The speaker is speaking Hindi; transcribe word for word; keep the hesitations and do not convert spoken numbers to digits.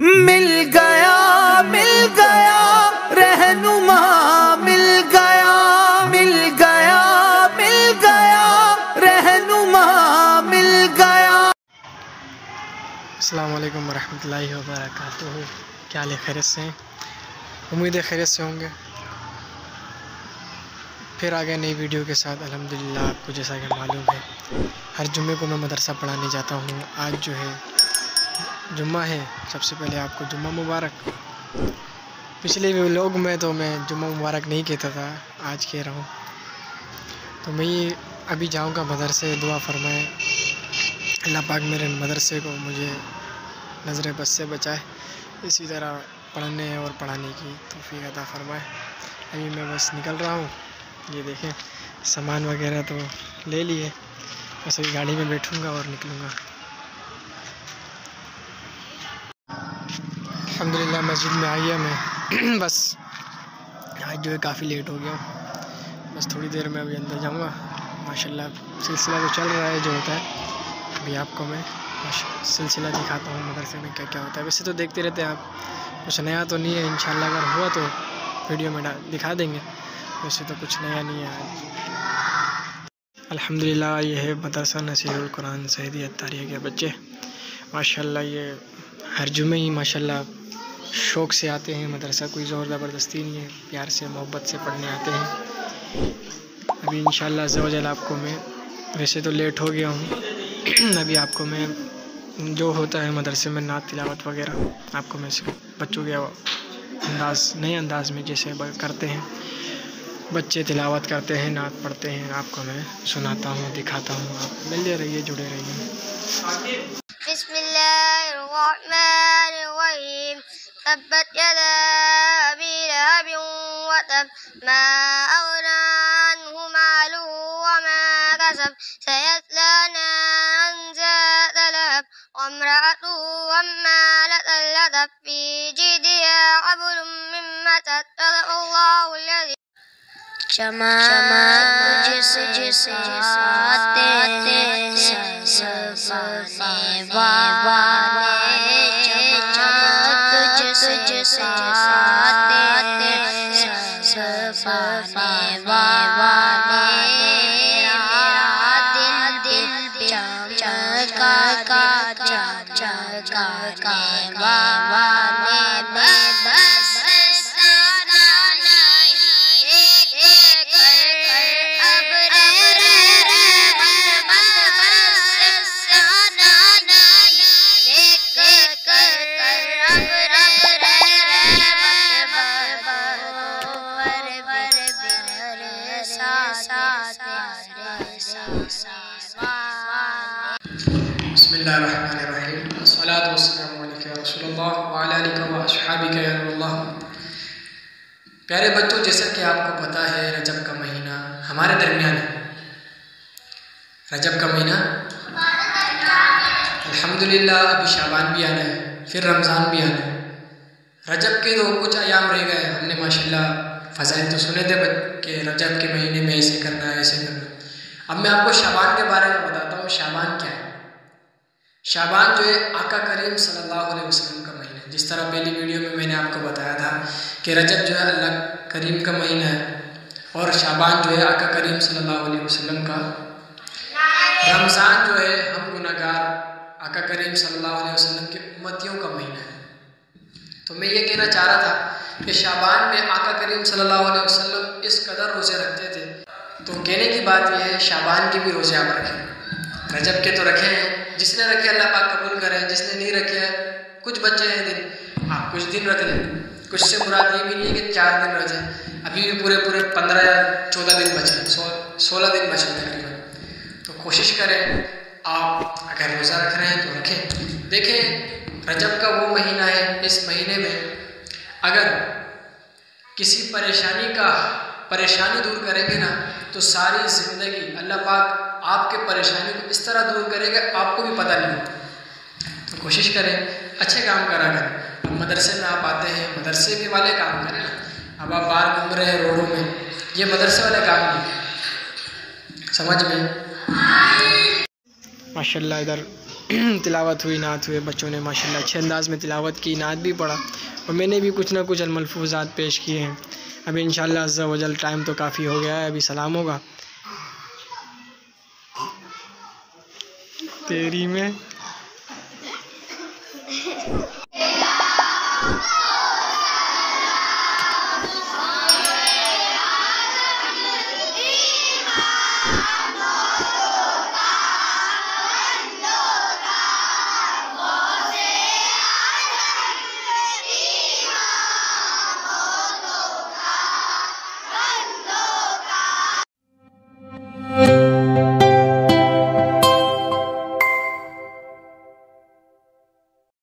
मिल गया मिल गया रहनुमा, मिल गया मिल गया मिल गया रहनुमा, मिल गया। अस्सलाम वालेकुम वरहमतुल्लाहि वबरकातुहू। क्या हाल है? खैरियत से हैं? उम्मीद है खैरियत से होंगे। फिर आ गए नई वीडियो के साथ अल्हम्दुलिल्लाह। आपको जैसा कि मालूम है हर जुम्मे को मैं मदरसा पढ़ाने जाता हूँ। आज जो है जुम्मा है। सबसे पहले आपको जुम्मा मुबारक। पिछले व्लॉग में तो मैं जुम्मा मुबारक नहीं कहता था, आज कह रहा हूँ। तो मैं ये अभी जाऊँगा मदरसे। दुआ फरमाए अल्लाह पाक मेरे मदरसे को मुझे नज़र बस से बचाए, इसी तरह पढ़ने और पढ़ाने की तौफीक अता फरमाए। अभी मैं बस निकल रहा हूँ। ये देखें सामान वगैरह तो ले लिए, बस अभी गाड़ी में बैठूँगा और निकलूँगा। अल्हम्दुलिल्लाह मस्जिद में आ गया मैं। बस आज जो है काफ़ी लेट हो गया हूँ। बस थोड़ी देर में अभी अंदर जाऊँगा। माशाल्लाह सिलसिला तो चल रहा है जो होता है। अभी आपको मैं सिलसिला दिखाता हूँ मदरसे में क्या क्या होता है। वैसे तो देखते रहते हैं आप, कुछ नया तो नहीं है। इंशाल्लाह अगर हुआ तो वीडियो में दिखा देंगे। वैसे तो कुछ नया नहीं है आज। अल्हम्दुलिल्लाह ये है मदरसा नसीरुल कुरान सैयदी अत्तारिया के बच्चे। माशाल्लाह ये हर जुमे ही माशाल्लाह शौक़ से आते हैं मदरसा। कोई ज़ोर ज़बरदस्ती नहीं है, प्यार से मोहब्बत से पढ़ने आते हैं। अभी इंशाल्लाह अज़्ज़ा वजल आपको मैं, वैसे तो लेट हो गया हूँ, अभी आपको मैं जो होता है मदरसे में नात तिलावत वगैरह आपको मैं बच्चों के अंदाज नए अंदाज में जैसे करते हैं बच्चे तिलावत करते हैं, नात पढ़ते हैं, आपको मैं सुनाता हूँ, दिखाता हूँ। आप मिलते रहिए, जुड़े रहिए। बिस्मिल्लाहिर्रहमानिर्रहीम। तब्बत यदा अबी लहब व तब मा अगना अन्हु मालुहु व मा कसब सयस्ला नारन ज़ात लहब व इम्रअतुहु हम्मालतल हतब फी जिदिहा हब्लुम मिन मसद सदक़ल्लाहुल अज़ीम। क्षमा तुझसे आते ससने वाले, क्षमा तुझसे आते ससने वाले। मेरा दिल दिल चमका का चमका के वाले में बस बिस्मिल्लाहिर्रहमानिर्रहीम। अस्सलातु वस्सलामु अलैका या रसूलल्लाह व अला आलिका व अस्हाबिका या नूरल्लाह। प्यारे बच्चों, जैसा कि आपको पता है रजब का महीना हमारे दरमियान है। रजब का महीना अल्हम्दुलिल्लाह अभी शाबान भी आना है, फिर रमज़ान भी आना है। रजब के तो कुछ अयाम रह गए। हमने माशाल्लाह फ़ज़ाइल तो सुने थे कि रजब के महीने में ऐसे करना है, ऐसे करना है। अब मैं आपको शाबान के बारे में बताता हूँ। शाबान क्या है? शाबान जो है आका करीम सल्लल्लाहु अलैहि वसल्लम का महीना है। जिस तरह पहली वीडियो में मैंने आपको बताया था कि रजब जो है अल्लाह करीम का महीना है और शाबान जो है आका करीम सल्लल्लाहु अलैहि वसल्लम का। रमज़ान जो है हम गुनहगार आका करीम सल्लल्लाहु अलैहि वसल्लम के उम्मतियों का महीना है। तो मैं ये कहना चाह रहा था कि शाबान में आका करीम सल्लल्लाहु अलैहि वसल्लम इस कदर रोज़े रखते थे। तो कहने की बात यह है शाबान के भी रोज़े आप रखें। रजब के तो रखे हैं, जिसने रखे अल्लाह पाक कबूल करे, जिसने नहीं रखे कुछ बच्चे हैं दिन, आप कुछ दिन रख लें। कुछ से मुराद ये भी नहीं है कि चार दिन रह जाए, अभी भी पूरे पूरे पंद्रह या चौदह दिन बचे, सो, सोलह दिन बचे तकरीबन। तो कोशिश करें आप अगर रोज़ा रख रहे हैं तो रखें। देखें रजब का वो महीना है, इस महीने में अगर किसी परेशानी का परेशानी दूर करेंगे ना तो सारी ज़िंदगी अल्लाह पाक आपके परेशानी को इस तरह दूर करेगा आपको भी पता नहीं होता। तो कोशिश करें अच्छे काम करा करें। अब मदरसे में आप आते हैं, मदरसे के वाले काम करें ना। अब आप बाहर घूम रहे हैं रोडों में, ये मदरसे वाले काम नहीं, समझ में। माशाल्लाह इधर तिलावत हुई, नात हुए, बच्चों ने माशाल्लाह अच्छे अंदाज में तिलावत की, नात भी पढ़ा और मैंने भी कुछ ना कुछ मलफूज़ात पेश किए हैं। अभी इंशाल्लाह अज़्ज़ा वजल टाइम तो काफ़ी हो गया है, अभी सलाम होगा। तेरी में